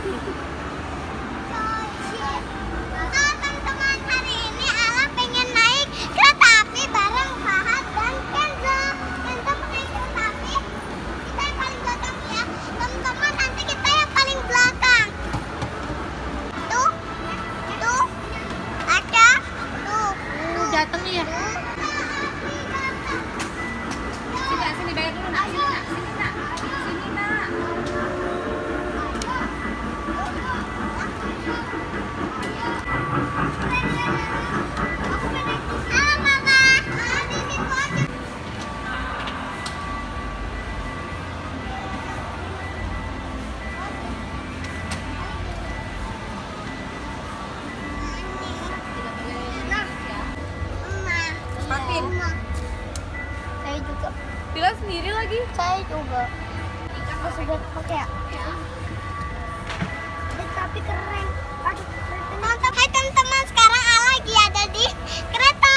Teman-teman, hari ini Ala pengen naik kereta api bareng Fahad dan Kenzo. Kenzo naik kereta api, kita yang paling belakang ya. Teman-teman, nanti kita yang paling belakang. Tuh, ada, tuh. Dateng ya. Sini bayar dulu nak. Sini nak. Sini nak. Saya juga. Bila sendiri lagi. Saya juga. Aku sudah pakai ya. Tapi keren. Aduh, keren. Mantap. Hai teman-teman, sekarang Ala lagi ada di kereta.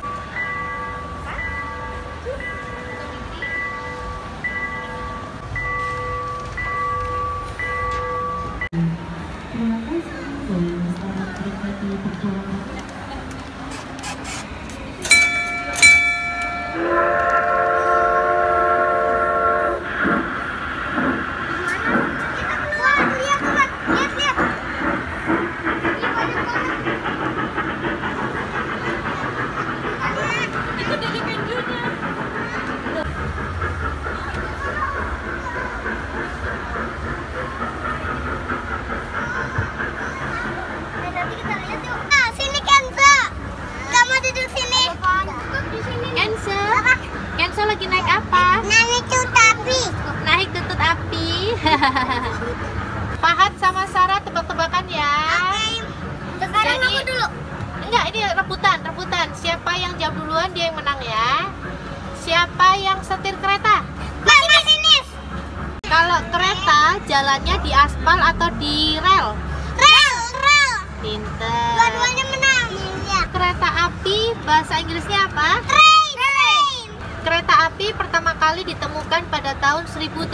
Kenzo lagi naik apa? Naik tutut api. Naik tutut api. Fahad sama Sarah tebak-tebakan ya. Sekarang Jadi, aku dulu. Enggak, ini rebutan. Siapa yang jawab duluan dia yang menang ya. Siapa yang setir kereta? Masinis. Kalau kereta jalannya di aspal atau di rel? Rel. Pinter. Dua-duanya menang. Iya. Kereta api bahasa Inggrisnya apa? Train. Kereta api pertama kali ditemukan pada tahun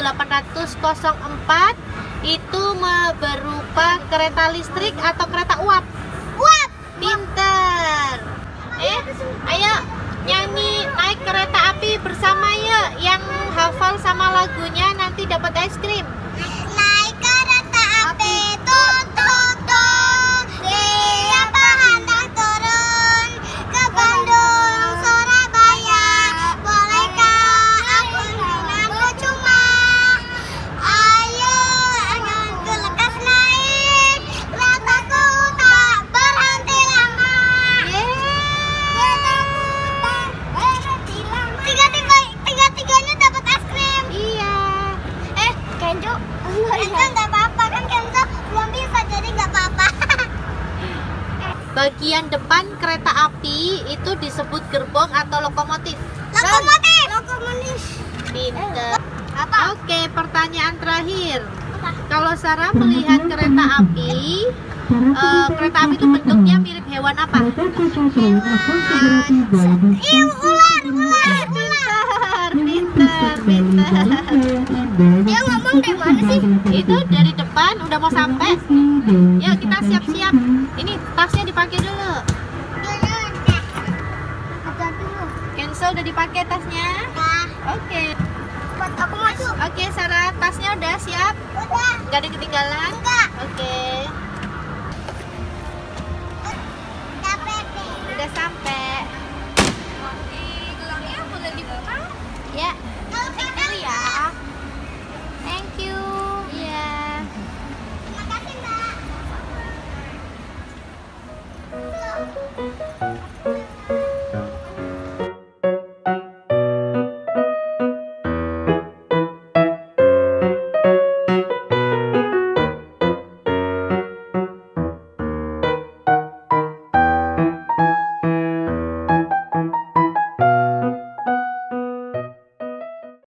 1804. Itu berupa kereta listrik atau kereta uap? Uap. Pinter. Ayo nyanyi naik kereta api bersama ya. Yang hafal sama lagunya nanti dapat es krim. Naik kereta api, tut. Siapa hendak turun ke Bandung, Surabaya? Bolehkah aku mengenangku cuma? Ayo, anganku lekas naik, keretaku tak berhenti lama. Keretaku tak berhenti lama. Tiga-tiganya dapat es krim. Iya. Kenzo nggak apa-apa kan, Kenzo belum bisa jadi nggak apa-apa. Bagian depan kereta api itu disebut gerbong atau lokomotif. Lokomotif. Pinter. Apa? Oke, pertanyaan terakhir. Apa? Kalau Sarah melihat kereta api itu bentuknya mirip hewan apa? Ular. Pinter. Dia ngomong dari mana sih? Itu dari depan udah mau sampai. Yuk kita siap-siap. Ini tasnya dipakai dulu. Kenzo udah dipakai tasnya. Oke. Buat aku masuk. Oke, Sarah, tasnya udah siap? Udah. Gak ada ketinggalan? Enggak. Oke. Udah sampai. Gelangnya boleh dibuka? Ya. Dulu ya. Thank you. Iya. Terima kasih, Mbak.